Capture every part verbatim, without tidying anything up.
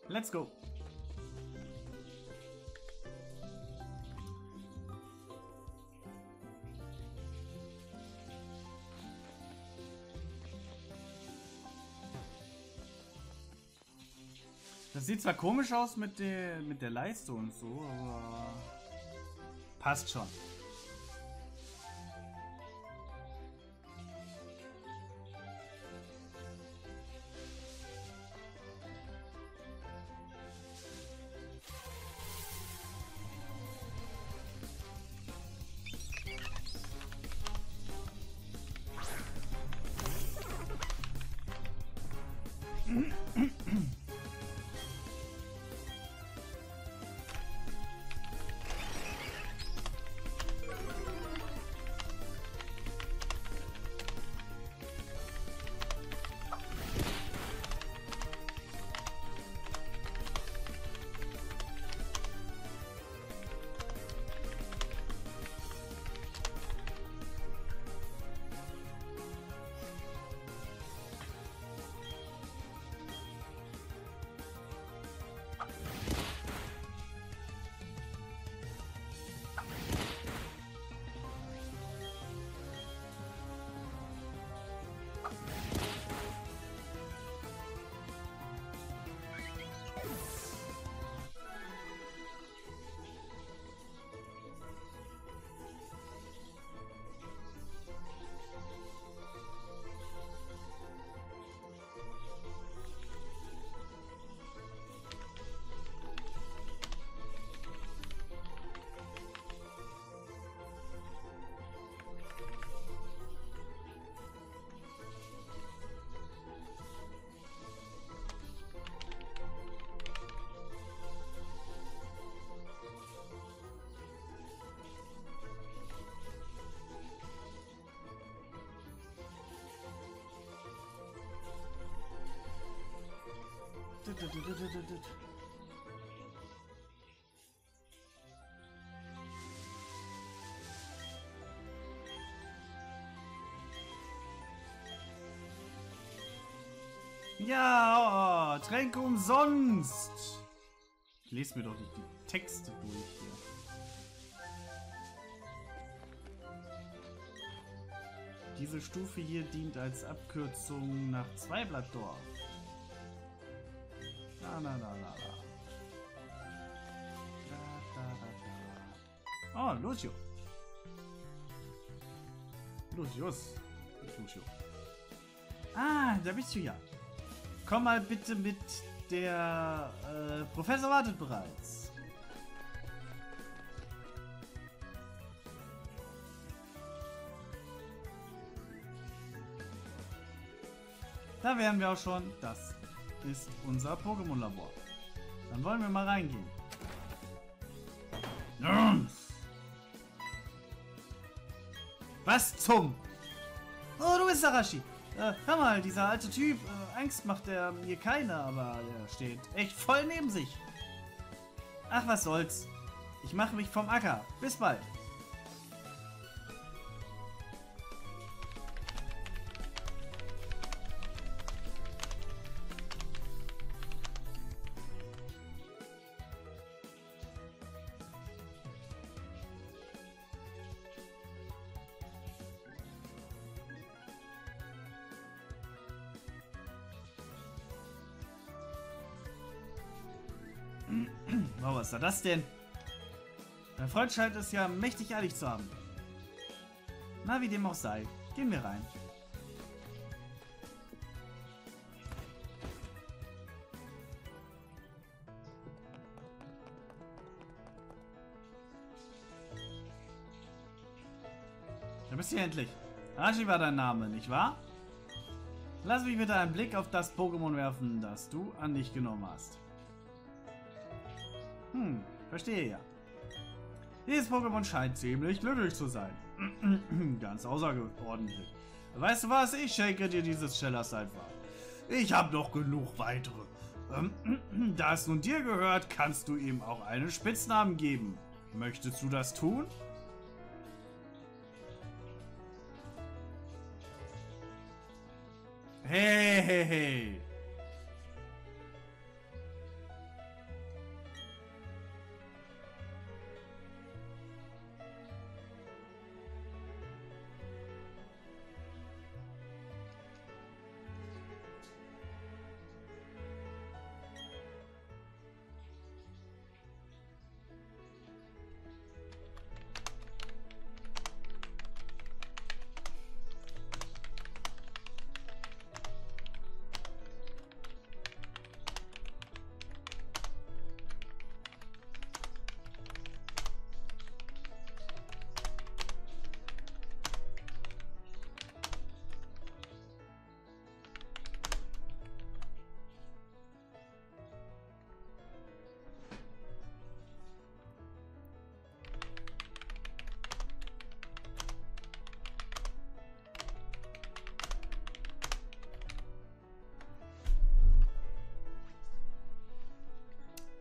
Let's go. Das sieht zwar komisch aus mit der, mit der Leiste und so, aber passt schon. Ja, oh, Tränke umsonst. Ich lese mir doch nicht die Texte durch hier. Diese Stufe hier dient als Abkürzung nach Zweiblattdorf. La la la la la. Da, da, da, da. Oh, Lucio. Lucius. Nicht Lucio. Ah, da bist du ja. Komm mal bitte mit. Der äh, Professor wartet bereits. Da wären wir auch schon. Das ist unser Pokémon-Labor. Dann wollen wir mal reingehen. Was zum? Oh, du bist Arashi. Äh, hör mal, dieser alte Typ. Äh, Angst macht er mir keine, aber er steht echt voll neben sich. Ach, was soll's. Ich mache mich vom Acker. Bis bald. Oh, was ist das denn? Dein Freund scheint es ja mächtig eilig zu haben. Na, wie dem auch sei. Gehen wir rein. Da bist du endlich. Arashi war dein Name, nicht wahr? Lass mich bitte einen Blick auf das Pokémon werfen, das du an dich genommen hast. Hm, verstehe ja. Dieses Pokémon scheint ziemlich glücklich zu sein. Ganz außerordentlich. Weißt du was? Ich schenke dir dieses Schellers einfach. Ich habe noch genug weitere. Ähm, da es nun dir gehört, kannst du ihm auch einen Spitznamen geben. Möchtest du das tun? Hey, hey, hey.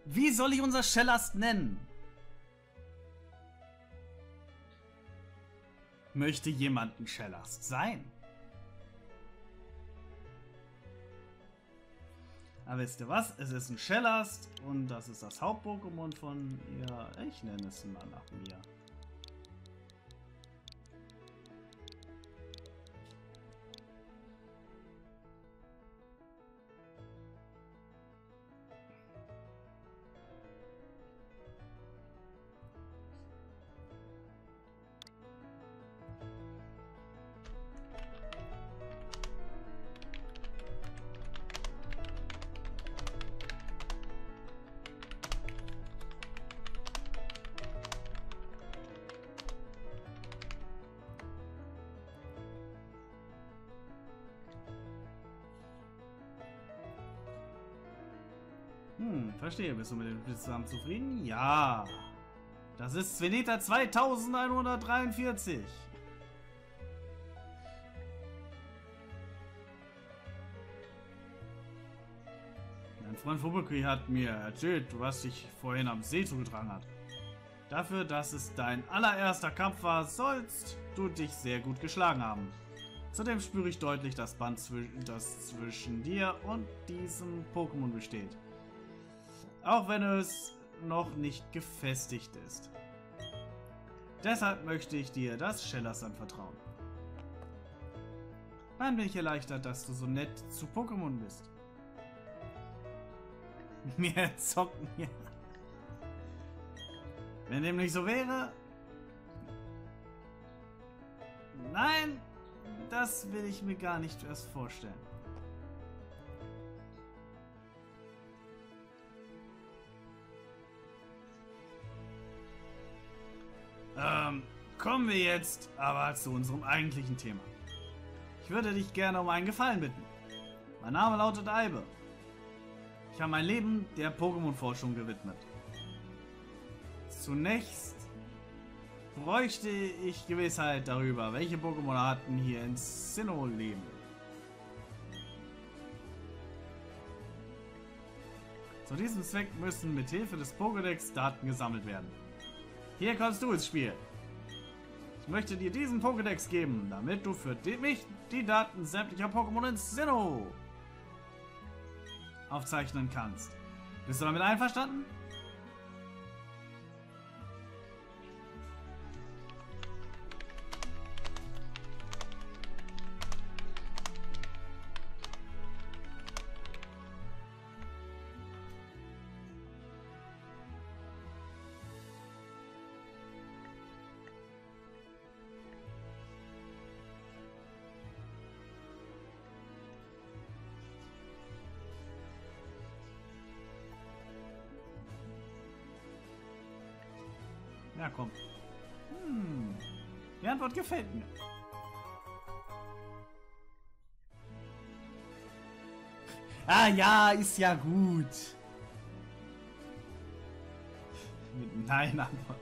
Wie soll ich unser Shellast nennen? Möchte jemand ein Shellast sein? Aber wisst ihr was? Es ist ein Shellast und das ist das Haupt-Pokémon von ihr. Ich nenne es mal nach mir. Hm, verstehe. Bist du mit dem zusammen zufrieden? Ja. Das ist Sveneta zweitausendeinhundertdreiundvierzig. Mein Freund Fubuki hat mir erzählt, was sich vorhin am See zugetragen hat. Dafür, dass es dein allererster Kampf war, sollst du dich sehr gut geschlagen haben. Zudem spüre ich deutlich das Band, das zwischen dir und diesem Pokémon besteht. Auch wenn es noch nicht gefestigt ist. Deshalb möchte ich dir das Shellast anvertrauen. Dann bin ich erleichtert, dass du so nett zu Pokémon bist. Mir zocken hier. Wenn dem nicht so wäre... Nein, das will ich mir gar nicht erst vorstellen. Ähm, kommen wir jetzt aber zu unserem eigentlichen Thema. Ich würde dich gerne um einen Gefallen bitten. Mein Name lautet Aibe. Ich habe mein Leben der Pokémon-Forschung gewidmet. Zunächst bräuchte ich Gewissheit darüber, welche Pokémon-Arten hier in Sinnoh leben. Zu diesem Zweck müssen mit Hilfe des Pokédex Daten gesammelt werden. Hier kommst du ins Spiel. Ich möchte dir diesen Pokédex geben, damit du für die, mich die Daten sämtlicher Pokémon in Sinnoh aufzeichnen kannst. Bist du damit einverstanden? Ja, komm. Hm. Die Antwort gefällt mir. Ah ja, ist ja gut. Mit Nein Antwort.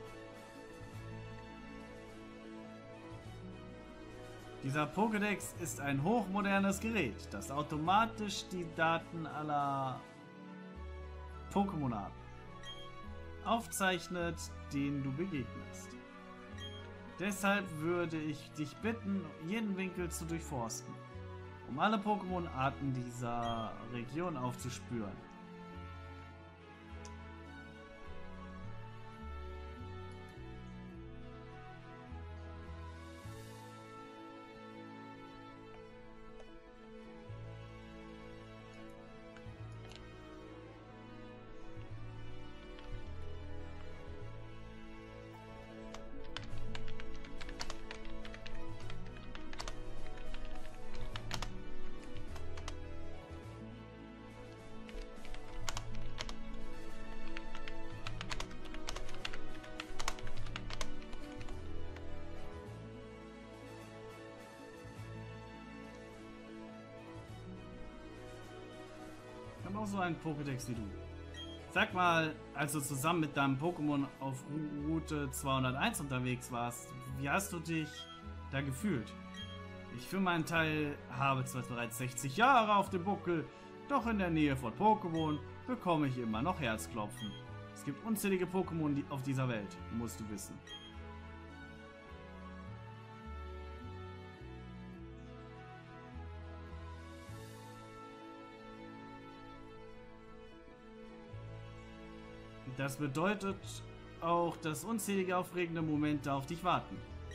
Dieser Pokédex ist ein hochmodernes Gerät, das automatisch die Daten aller Pokémon-Arten aufzeichnet, denen du begegnest. Deshalb würde ich dich bitten, jeden Winkel zu durchforsten, um alle Pokémon-Arten dieser Region aufzuspüren. Auch so einen Pokédex wie du. Sag mal, als du zusammen mit deinem Pokémon auf Route zweihunderteins unterwegs warst, wie hast du dich da gefühlt? Ich für meinen Teil habe zwar bereits sechzig Jahre auf dem Buckel, Doch in der Nähe von Pokémon bekomme ich immer noch Herzklopfen. Es gibt unzählige Pokémon die auf dieser Welt, musst du wissen. Das bedeutet auch, dass unzählige aufregende Momente auf dich warten.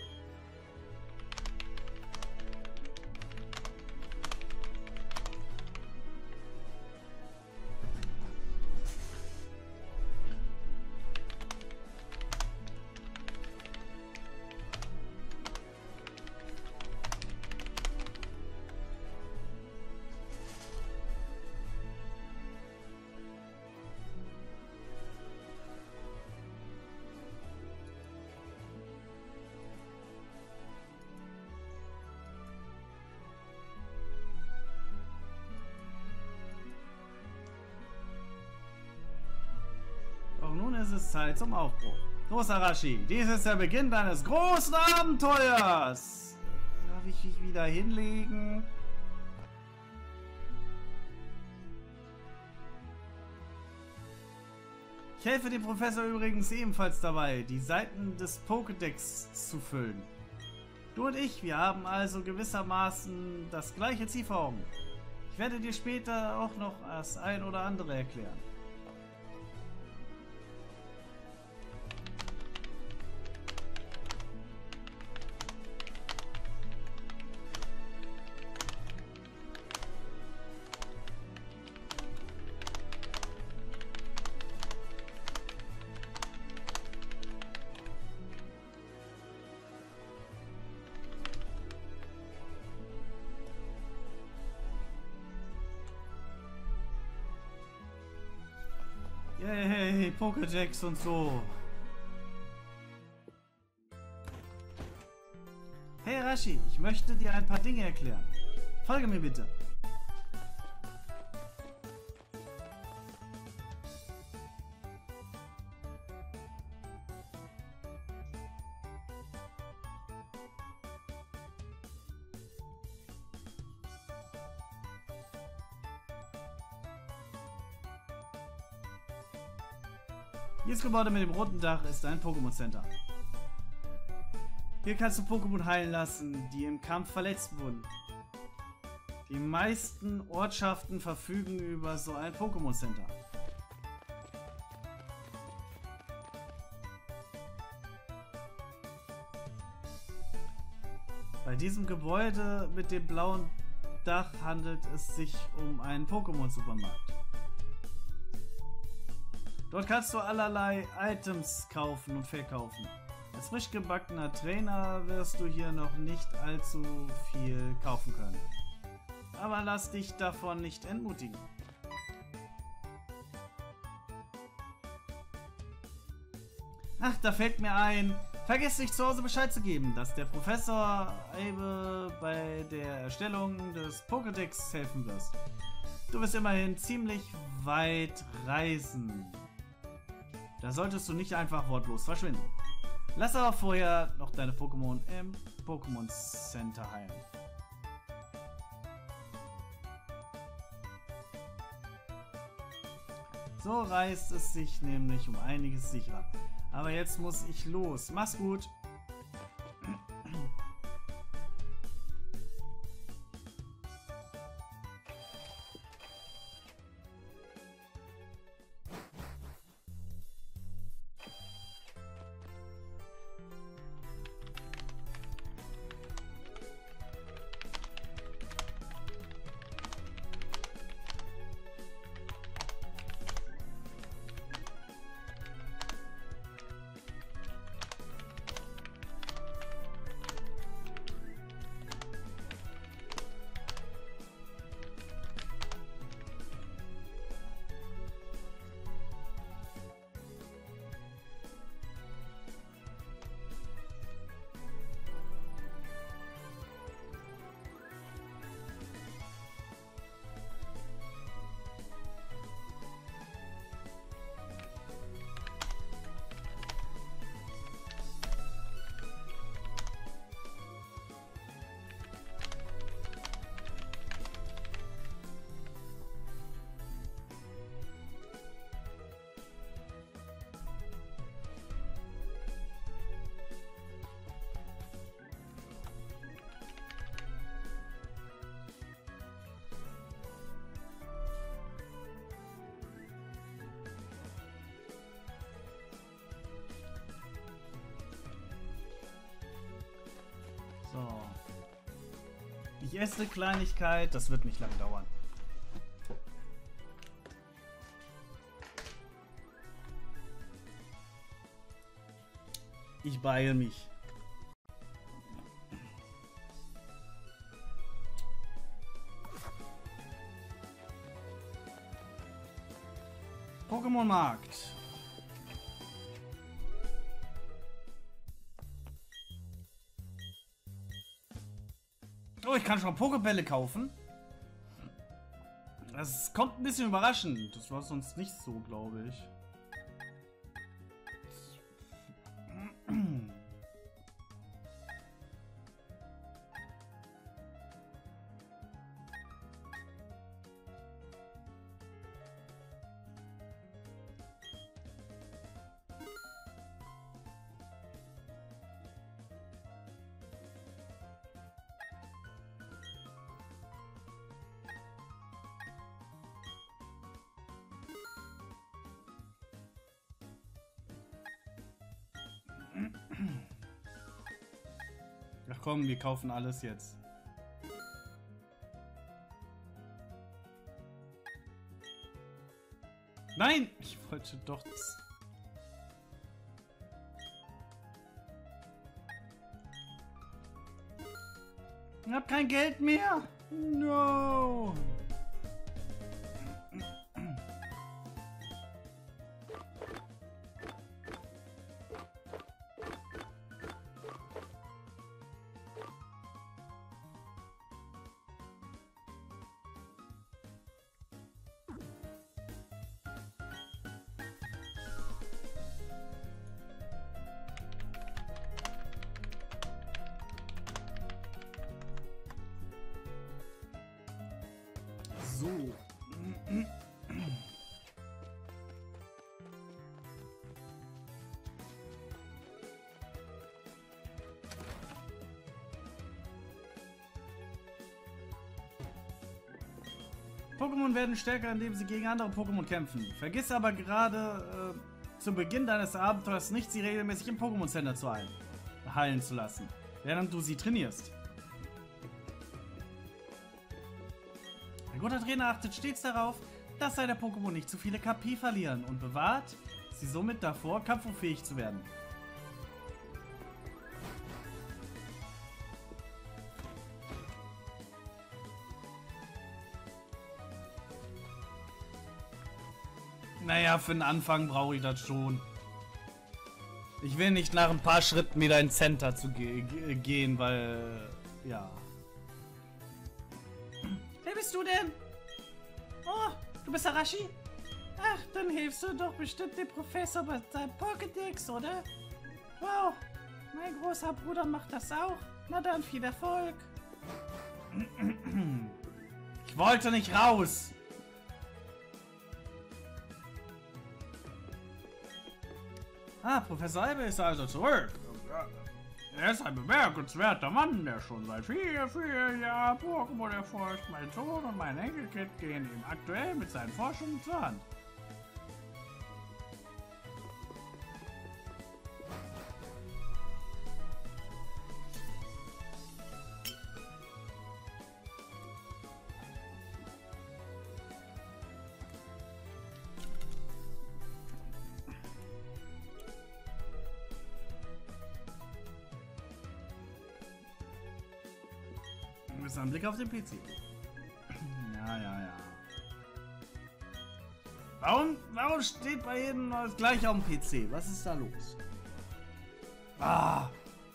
Nun ist es Zeit zum Aufbruch. Los, Arashi, dies ist der Beginn deines großen Abenteuers. Darf ich mich wieder hinlegen? Ich helfe dem Professor übrigens ebenfalls dabei, die Seiten des Pokédex zu füllen. Du und ich, wir haben also gewissermaßen das gleiche Ziel vor Augen. Ich werde dir später auch noch das ein oder andere erklären. Yay, Pokédex und so. Hey Arashi, ich möchte dir ein paar Dinge erklären. Folge mir bitte. Dieses Gebäude mit dem roten Dach ist ein Pokémon Center. Hier kannst du Pokémon heilen lassen, die im Kampf verletzt wurden. Die meisten Ortschaften verfügen über so ein Pokémon Center. Bei diesem Gebäude mit dem blauen Dach handelt es sich um einen Pokémon-Supermarkt. Dort kannst du allerlei Items kaufen und verkaufen. Als frisch gebackener Trainer wirst du hier noch nicht allzu viel kaufen können. Aber lass dich davon nicht entmutigen. Ach, da fällt mir ein. Vergiss nicht zu Hause Bescheid zu geben, dass der Professor Abe bei der Erstellung des Pokédex helfen wirst. Du wirst immerhin ziemlich weit reisen. Da solltest du nicht einfach wortlos verschwinden. Lass aber vorher noch deine Pokémon im Pokémon Center heilen. So reißt es sich nämlich um einiges sicherer. Aber jetzt muss ich los. Mach's gut. Ich esse eine Kleinigkeit, das wird nicht lang dauern. Ich beeile mich. Pokémon-Markt. Oh, ich kann schon Pokébälle kaufen. Das kommt ein bisschen überraschend. Das war sonst nicht so, glaube ich. Ach komm, wir kaufen alles jetzt. Nein! Ich wollte doch... Ich hab kein Geld mehr! No! So. Pokémon werden stärker, indem sie gegen andere Pokémon kämpfen. Vergiss aber gerade äh, zu Beginn deines Abenteuers nicht, sie regelmäßig im Pokémon Center zu heilen, heilen zu lassen, während du sie trainierst. Ein guter Trainer achtet stets darauf, dass seine Pokémon nicht zu viele K P verlieren und bewahrt sie somit davor, kampfunfähig zu werden. Naja, für den Anfang brauche ich das schon. Ich will nicht nach ein paar Schritten wieder ins Center zu ge ge gehen, weil... ja... Wer bist du denn? Oh, du bist Arashi? Ach, dann hilfst du doch bestimmt dem Professor bei seinem Pokédex, oder? Wow, mein großer Bruder macht das auch. Na dann, viel Erfolg. Ich wollte nicht raus. Ah, Professor Albe ist also zurück. Er ist ein bemerkenswerter Mann, der schon seit vielen, vielen Jahren Pokémon erforscht. Mein Sohn und mein Enkelkind gehen ihm aktuell mit seinen Forschungen zur Hand. Ein Blick auf den P C. Ja, ja, ja. Warum, warum steht bei jedem das gleich auf dem P C? Was ist da los? Ah!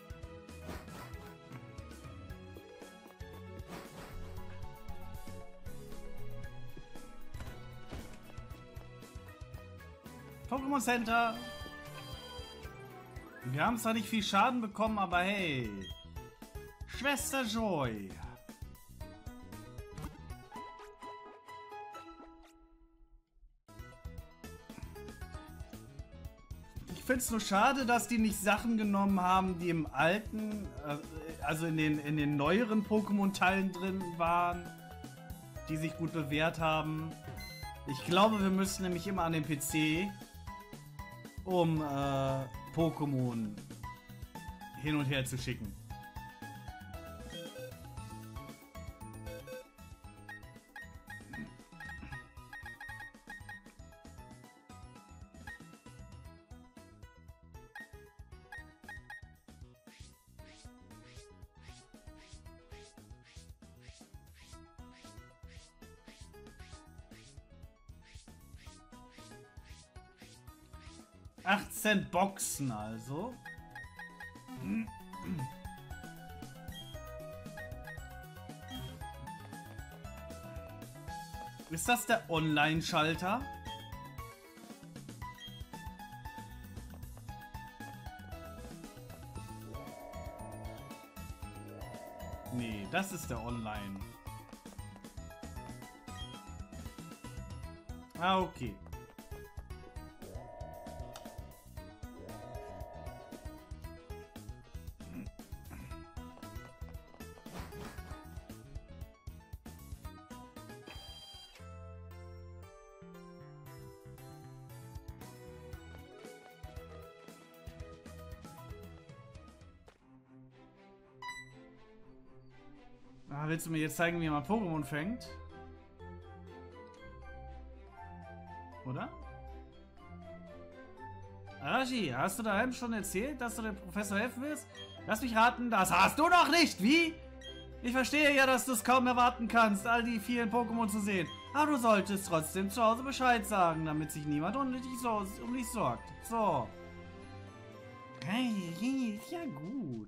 Pokémon Center. Wir haben zwar nicht viel Schaden bekommen, aber hey. Schwester Joy. Ich finde es nur schade, dass die nicht Sachen genommen haben, die im alten, also in den, in den neueren Pokémon-Teilen drin waren, die sich gut bewährt haben. Ich glaube, wir müssen nämlich immer an den P C, um äh, Pokémon hin und her zu schicken. achtzehn Boxen also. Ist das der Online-Schalter? Nee, das ist der Online. Ah, okay. Ah, willst du mir jetzt zeigen, wie man Pokémon fängt? Oder? Arashi, hast du daheim schon erzählt, dass du dem Professor helfen willst? Lass mich raten, das hast du noch nicht! Wie? Ich verstehe ja, dass du es kaum erwarten kannst, all die vielen Pokémon zu sehen. Aber du solltest trotzdem zu Hause Bescheid sagen, damit sich niemand um dich, so, um dich sorgt. So. Hey, ja gut.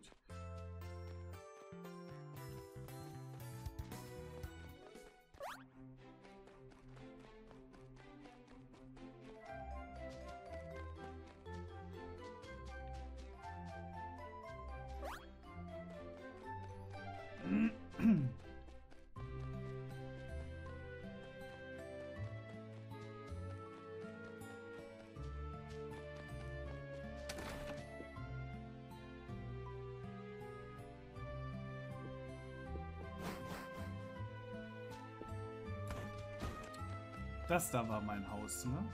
Das da war mein Haus, ne?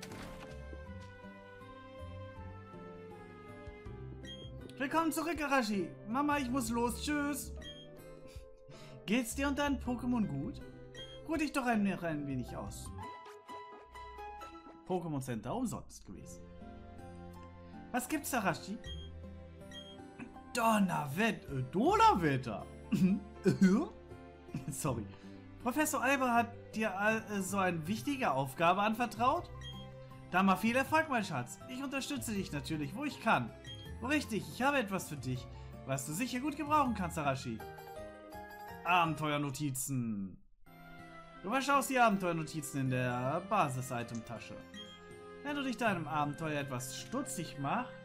Willkommen zurück, Arashi. Mama, ich muss los. Tschüss. Geht's dir und deinen Pokémon gut? Ruh dich doch ein, ein wenig aus. Pokémon Center umsonst gewesen. Was gibt's, Arashi? Donnerwetter. Äh, Donnerwetter. Sorry. Professor Alba hat dir äh, so eine wichtige Aufgabe anvertraut? Da mal viel Erfolg, mein Schatz. Ich unterstütze dich natürlich, wo ich kann. Richtig, ich habe etwas für dich, was du sicher gut gebrauchen kannst, Arashi. Abenteuernotizen. Du überschaust die Abenteuernotizen in der Basis-Item-Tasche. Wenn du dich deinem Abenteuer etwas stutzig machst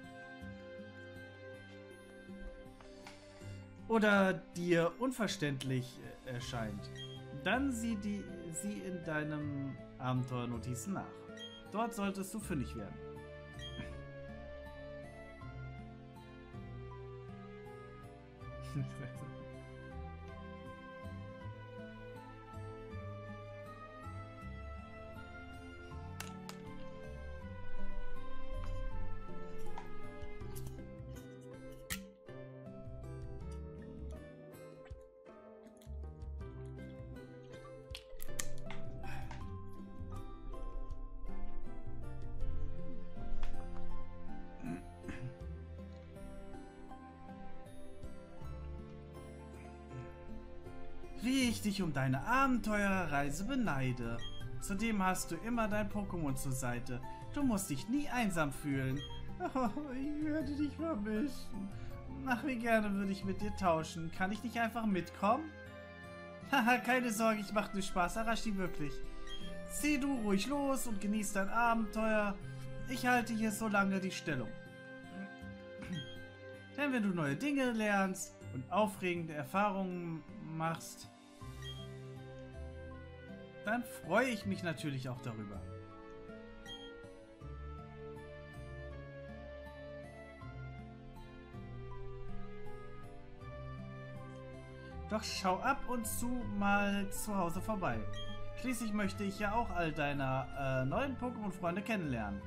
oder dir unverständlich erscheint, dann sieh die, sie in deinem Abenteuernotizen nach. Dort solltest du fündig werden. Wie ich dich um deine Abenteuerreise beneide. Zudem hast du immer dein Pokémon zur Seite. Du musst dich nie einsam fühlen. Oh, ich werde dich vermissen. Ach, wie gerne würde ich mit dir tauschen. Kann ich nicht einfach mitkommen? Haha, keine Sorge, ich mache nur Spaß, Arashi, wirklich. Zieh du ruhig los und genieß dein Abenteuer. Ich halte hier so lange die Stellung. Denn wenn du neue Dinge lernst und aufregende Erfahrungen machst, dann freue ich mich natürlich auch darüber. Doch schau ab und zu mal zu Hause vorbei. Schließlich möchte ich ja auch all deine äh, neuen Pokémon-Freunde kennenlernen.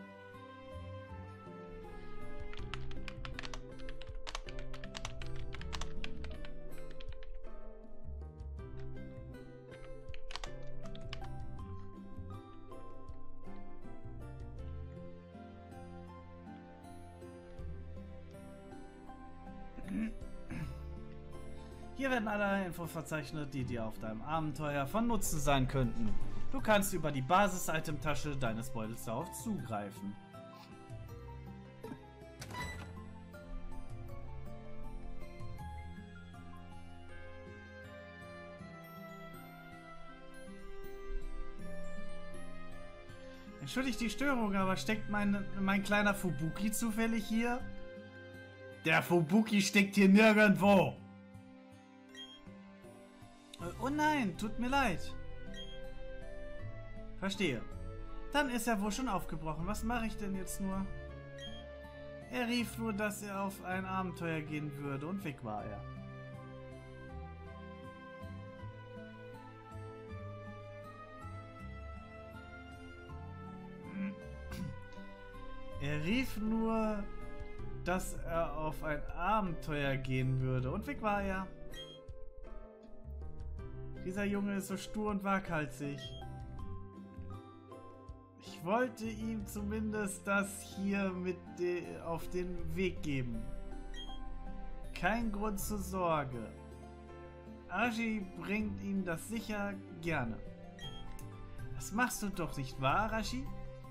Hier werden alle Infos verzeichnet, die dir auf deinem Abenteuer von Nutzen sein könnten. Du kannst über die Basis-Item-Tasche deines Beutels darauf zugreifen. Entschuldigt die Störung, aber steckt mein, mein kleiner Fubuki zufällig hier? Der Fubuki steckt hier nirgendwo. Oh nein, tut mir leid. Verstehe. Dann ist er wohl schon aufgebrochen. Was mache ich denn jetzt nur? Er rief nur, dass er auf ein Abenteuer gehen würde und weg war er. Er rief nur, dass er auf ein Abenteuer gehen würde und weg war er. Dieser Junge ist so stur und waghalsig. Ich wollte ihm zumindest das hier mit de auf den Weg geben. Kein Grund zur Sorge. Arashi bringt ihm das sicher gerne. Das machst du doch nicht wahr, Arashi?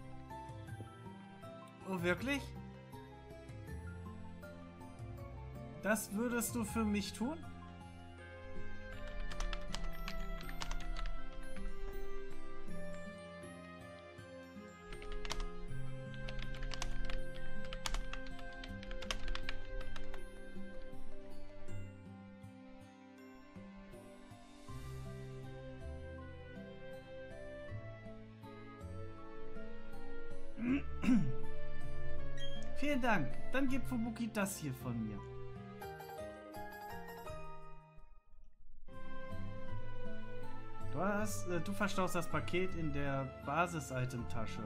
Oh, wirklich? Das würdest du für mich tun? Vielen Dank. Dann gib Fubuki das hier von mir. Du hast, äh, du verstaust das Paket in der Basis-Item-Tasche.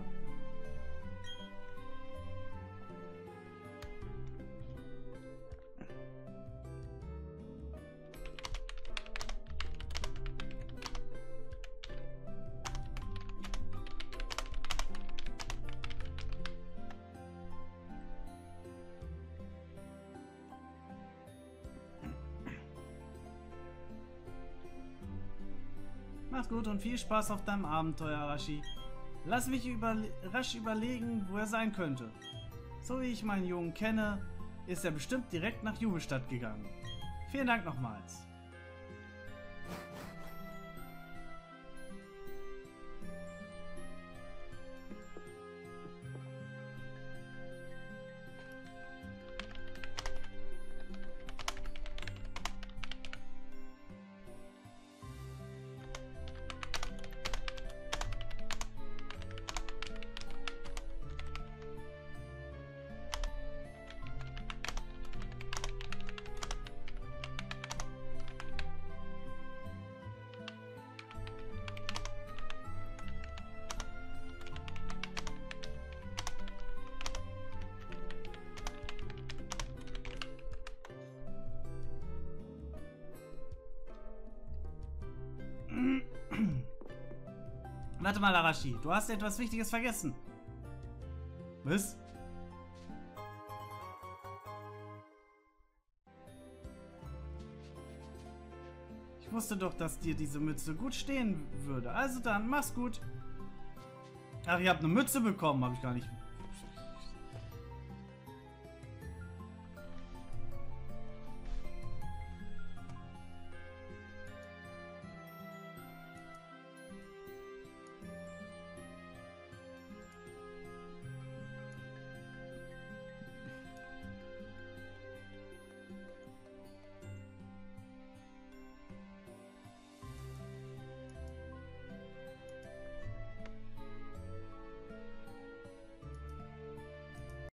Mach's gut und viel Spaß auf deinem Abenteuer, Arashi. Lass mich überle rasch überlegen, wo er sein könnte. So wie ich meinen Jungen kenne, ist er bestimmt direkt nach Jubelstadt gegangen. Vielen Dank nochmals. Warte mal, Arashi, du hast etwas Wichtiges vergessen. Was? Ich wusste doch, dass dir diese Mütze gut stehen würde. Also dann, mach's gut. Ach, ihr habt eine Mütze bekommen, habe ich gar nicht